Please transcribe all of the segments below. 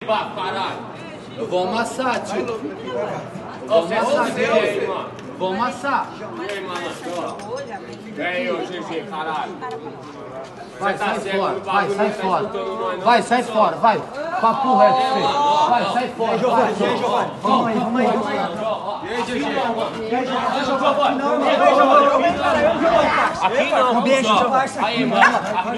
Vá, caralho. Eu vou amassar, tio. Vou amassar, aí, mano. Vou amassar. E aí, malandro? E aí, ô GG, caralho. Vai, sai fora. Vai, sai fora. Vai, sai fora. Vai. Papo reto, filho. Vai, sai fora. Vai, Giovanni. Vamos aí, vamos aí. E aí, GG? Aqui não, Deixa eu jogar. Aí, mano. Aqui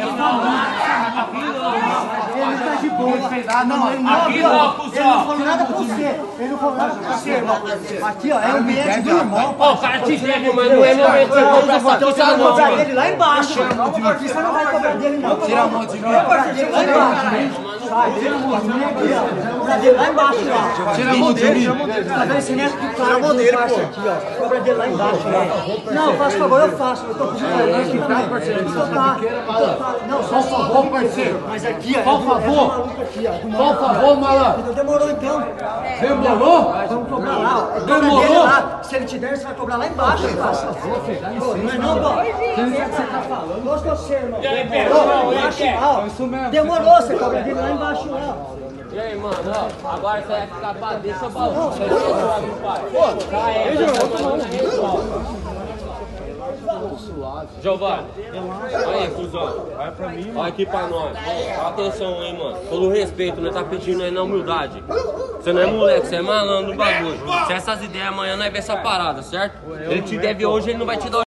Ele tá de boa. Não, ele Aqui não, cuzão. Ele não falou nada pra você. Ele não falou nada pra você, irmão. Aqui, ó, é o ambiente do irmão. Ó, o cara te deve, mas não é momento de você comprar essa Então você vai fita, cobrar não, dele lá embaixo. Aqui você não vai cobrar dele, não. Tira a mão de mim. Cobrar dele lá embaixo. Sai, tira a mão de mim aqui, ó. Cobrar dele lá embaixo, ó. Tira a mão dele. Tá vendo esse neto que cara que faz aqui, ó. Cobra dele lá embaixo, ó. Não, faz favor, eu faço. Eu tô pedindo pra ele aqui também. Não, só favor, parceiro. Mas aqui, ó. Por favor. Por favor, malandro. Demorou então. Demorou? Vamos cobrar lá, ó. Demorou? Lá. Se ele te der, você vai cobrar lá embaixo. Por favor, filho, dá licença. Não é não, pô. O que você tá falando? Gosto de você, irmão. Demorou, embaixo lá, ó. Demorou, você cobra dele lá embaixo lá, ó. E aí, mano, ó, agora você vai ficar pra deixa o baú. Você vai suave, pai. Giovanni, olha aí, cuzão. Olha pra mim, mano. Olha aqui pra nós. Ó, atenção aí, mano. Todo respeito, nós tá pedindo aí na humildade. Você não é moleque, você é malandro do bagulho. Se essas ideias amanhã nós vê essa parada, certo? Ele te deve hoje, ele não vai te dar.